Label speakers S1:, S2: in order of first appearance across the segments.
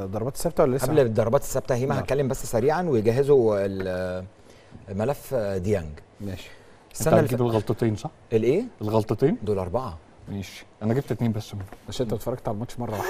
S1: الضربات الثابته ولا لسه؟
S2: قبل الضربات الثابته هيما هتكلم بس سريعا ويجهزوا ملف ديانج.
S1: ماشي.
S3: السنه اللي فاتت الغلطتين صح؟
S2: الايه؟
S3: الغلطتين
S2: دول 4.
S3: ماشي، انا جبت 2 بس منهم.
S1: بس انت اتفرجت على الماتش مره واحده.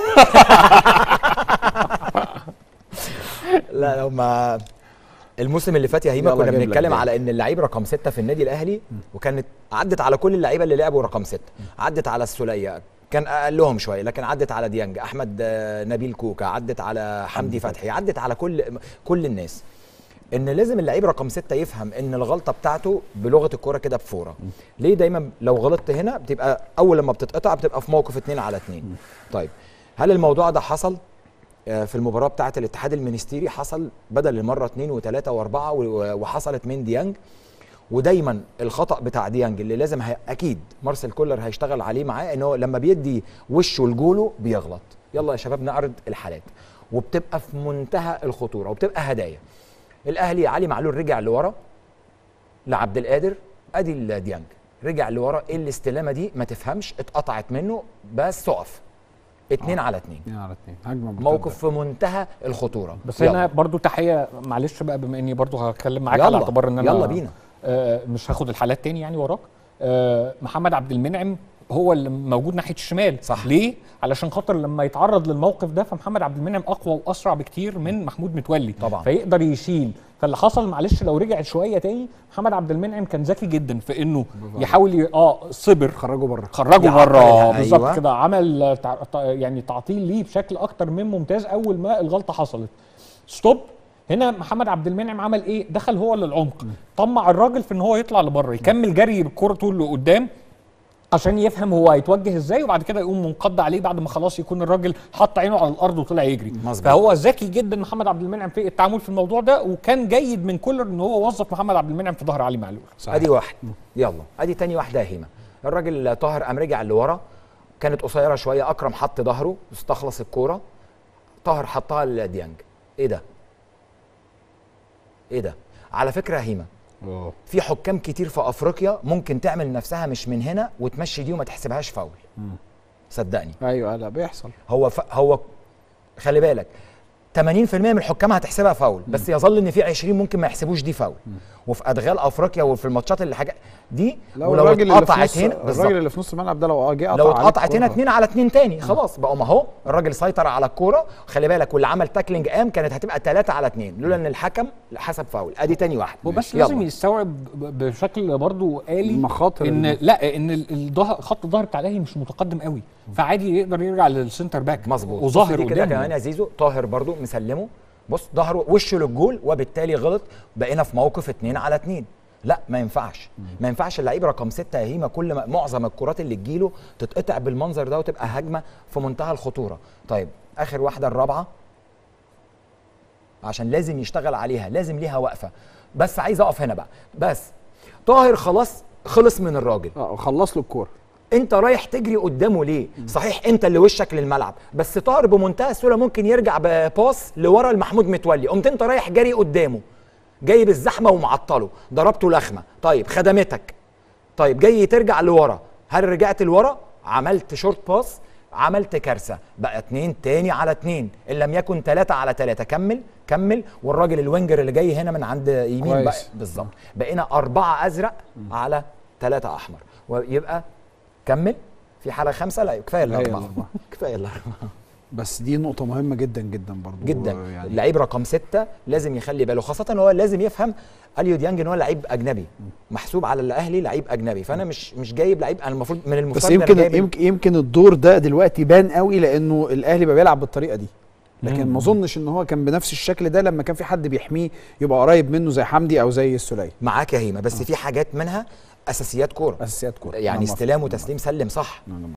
S2: لا هما الموسم اللي فات يا هيما كنا بنتكلم على ان اللعيب رقم 6 في النادي الاهلي، وكانت عدت على كل اللعيبه اللي لعبوا رقم 6، عدت على السوليه كان اقلهم شويه، لكن عدت على ديانج، احمد نبيل كوكا، عدت على حمدي فتحي، عدت على كل الناس. ان لازم اللعيب رقم 6 يفهم ان الغلطه بتاعته بلغه الكوره كده بفوره. ليه دايما لو غلطت هنا بتبقى اول لما بتتقطع بتبقى في موقف 2-2. طيب هل الموضوع ده حصل في المباراه بتاعه الاتحاد المنستيري؟ حصل بدل المره 2 و3 و4 وحصلت من ديانج. ودايما الخطا بتاع ديانج اللي لازم اكيد مارسيل كولر هيشتغل عليه معاه، انه لما بيدي وشه لجوله بيغلط. يلا يا شباب نعرض الحالات، وبتبقى في منتهى الخطوره وبتبقى هدايا. الاهلي علي معلول رجع لورا لعبد القادر، ادي ديانج رجع لورا، ايه الاستلامه دي؟ ما تفهمش، اتقطعت منه بس اقف. 2 على 2
S1: هجمه
S2: موقف في منتهى الخطوره.
S3: بس هنا برضو تحيه، معلش بقى بما اني برضو هتكلم معاك على اعتبار ان انا
S2: يلا بينا
S3: مش هاخد الحالات تاني يعني وراك. محمد عبد المنعم هو اللي موجود ناحيه الشمال
S2: صح.
S3: ليه؟ علشان خاطر لما يتعرض للموقف ده فمحمد عبد المنعم اقوى واسرع بكتير من محمود متولي
S2: طبعا،
S3: فيقدر يشيل. فاللي حصل معلش لو رجع شويه تاني، محمد عبد المنعم كان ذكي جدا في انه يحاول صبر، خرجه بره بالظبط. أيوة. كده عمل يعني تعطيل ليه بشكل اكتر من ممتاز. اول ما الغلطه حصلت ستوب، هنا محمد عبد المنعم عمل ايه؟ دخل هو للعمق، طمع الراجل في ان هو يطلع لبره، يكمل جري بالكره طول لقدام عشان يفهم هو هيتوجه ازاي، وبعد كده يقوم منقض عليه بعد ما خلاص يكون الراجل حط عينه على الارض وطلع يجري. مزبط. فهو ذكي جدا محمد عبد المنعم في التعامل في الموضوع ده، وكان جيد من كولر ان هو وظف محمد عبد المنعم في ظهر علي معلول.
S2: ادي واحد. يلا ادي تاني واحده يا هيما. الراجل طاهر قام رجع لورا، كانت قصيره شويه، اكرم حط ظهره استخلص الكوره، طاهر حطها لديانج. ايه ده؟ ايه ده؟ على فكره يا هيما في حكام كتير في افريقيا ممكن تعمل نفسها مش من هنا وتمشي دي وما تحسبهاش فاول. صدقني.
S1: ايوه لا بيحصل.
S2: هو خلي بالك 80% من الحكام هتحسبها فاول، بس يظل ان في 20 ممكن ما يحسبوش دي فاول. وفي ادغال افريقيا وفي الماتشات اللي حاجه دي،
S1: ولو اتقطعت هنا الراجل اللي في نص الملعب ده لو جه قطع،
S2: لو اتقطعت هنا 2 على 2 تاني خلاص بقوا، ما هو الراجل سيطر على الكوره خلي بالك، واللي عمل تاكلينج كانت هتبقى 3 على 2 لولا ان الحكم حسب فاول. ادي تاني واحد.
S3: هو بس لازم يستوعب بشكل برضو آلي
S1: المخاطر
S3: ان لا ان الظهر خط الظهر بتاع الاهلي مش متقدم قوي، فعادي يقدر يرجع للسنتر باك.
S2: مظبوط.
S3: وظاهر
S2: كده كمان يا زيزو طاهر برضو مسلمه، بص ظهره وشه للجول، وبالتالي غلط، بقينا في موقف 2 على 2. لا ما ينفعش، ما ينفعش اللعيب رقم 6 يا هيما كل ما معظم الكرات اللي تجيله تتقطع بالمنظر ده وتبقى هجمه في منتهى الخطوره. طيب اخر واحده الرابعه عشان لازم يشتغل عليها، لازم ليها وقفه. بس عايز اقف هنا بقى. بس طاهر خلاص خلص من الراجل،
S1: خلص له الكوره،
S2: انت رايح تجري قدامه ليه؟ صحيح انت اللي وشك للملعب، بس طاهر بمنتهى السهوله ممكن يرجع بباص لورا لمحمود متولي، قمت انت رايح جري قدامه، جاي بالزحمه ومعطله، ضربته لخمه، طيب خدمتك. طيب جاي ترجع لورا، هل رجعت لورا؟ عملت شورت باص، عملت كارثه، بقى 2 تاني على 2 ان لم يكن 3 على 3. كمل والراجل الوينجر اللي جاي هنا من عند يمين بقى بالظبط، بقينا 4 ازرق على 3 احمر، ويبقى كمل في حاله 5. لا كفايه الاربعه، كفايه الاربعه.
S1: بس دي نقطة مهمة جدا جدا برضو
S2: جدا يعني. اللعيب رقم 6 لازم يخلي باله، خاصة ان هو لازم يفهم اليو ديانج ان هو لعيب اجنبي محسوب على الاهلي لعيب اجنبي، فانا مش جايب لعيب، انا المفروض من المفترض
S1: بس يمكن الدور ده دلوقتي بان قوي لانه الاهلي بقى بيلعب بالطريقة دي، لكن ما اظنش ان هو كان بنفس الشكل ده لما كان في حد بيحميه يبقى قريب منه زي حمدي او زي السوليه.
S2: معاك يا هيما، بس في حاجات منها اساسيات كوره،
S1: اساسيات كوره
S2: يعني استلام وتسليم، سلم صح.